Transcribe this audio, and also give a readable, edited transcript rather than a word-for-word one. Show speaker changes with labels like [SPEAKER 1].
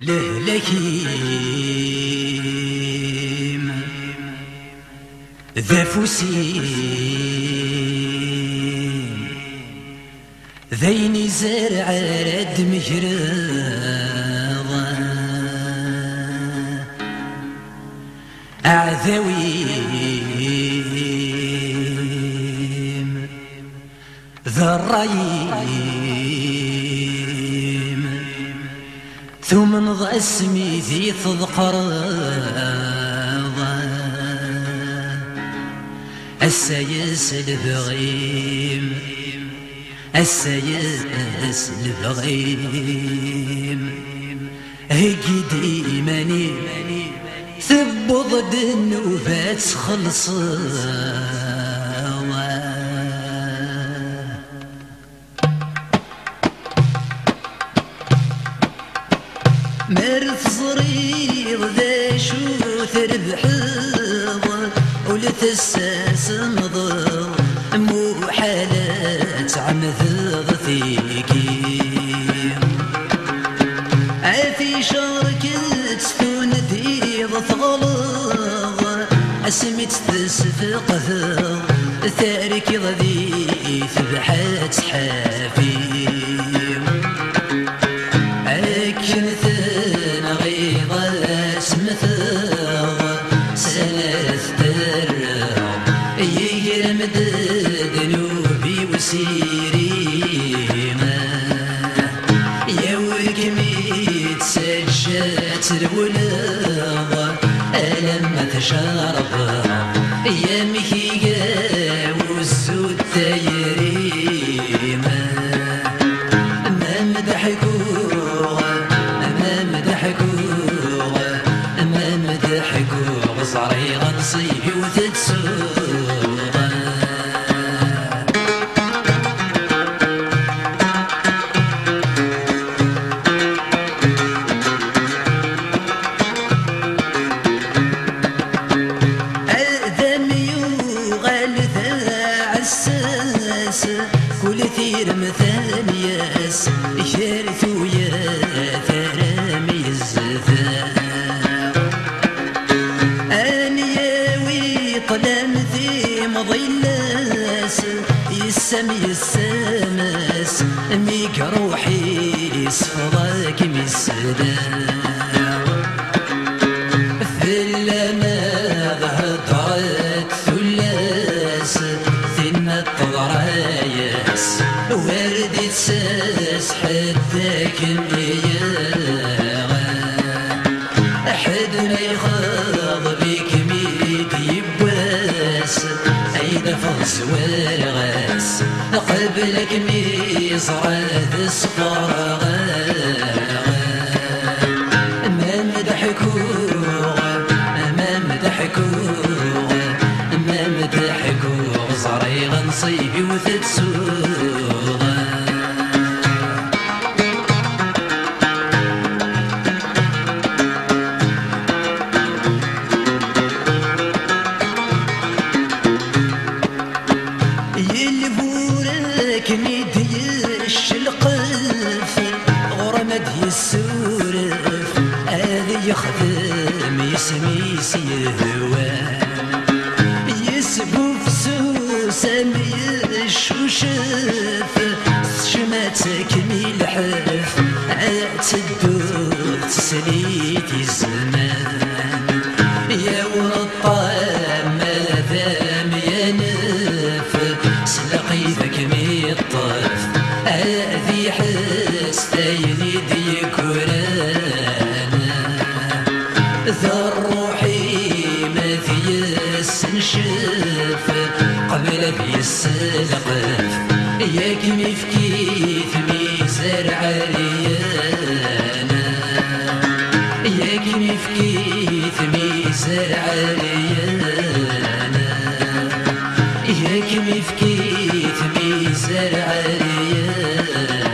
[SPEAKER 1] لهلكيم ذا فوسيم ذيني زرع رد مجرضة أعذويم ذا الريم ثم نضع اسمي ذي تذكر السيس البغيم السيس البغيم هيك ديماني ثب ضد النوبات خلص مرث صرير ذا شو تربحض ولتساس نظر مو حالات عمث ثيكي عافي شاركت ثون ديض ثغلظ اسمت تسفق ثارك ضذي ثبحات حافي يا وقميت سجات الولغة ألم تشرب يا مهيقة والزود دايريمة ما مدحكوها ما مدحكوها ما مدحكوها صريغة نصيب وتتسوغ كل ثير مثال ياس شارث ويا ثرامي الزفاف انياوي طلام ذي مضيلاس يسمي السماس ميك روحي صفراك مسدام في اللماغ هدرت ثلاس ثم الطرايس وردي تساس حداك المياغ أحد ما يخاض بك ميت يبواس أيدا فغس والغاس قبلك ميصرى ذي الصفراغ ما مدحكوغ ما مدحكوغ ما مدحكوغ صريغ نصيبي وتتسوغ يلبورك ميديش القلف غرمد يسورف هذا يخدم يسمي سيهوان يسبو سامي الشوشف شماتك ملحف عتدور تسليتي الزمان يا ورطام ماذا ميانف سلقيتك ميطف هذي حس ثايني ديكورانا ذا الروحي ما فيس نشف قبل بيسلقف ياك مفكيث ميزار عريانا ياك مفكيث ميزار عريانا ياك مفكيث ميزار عريانا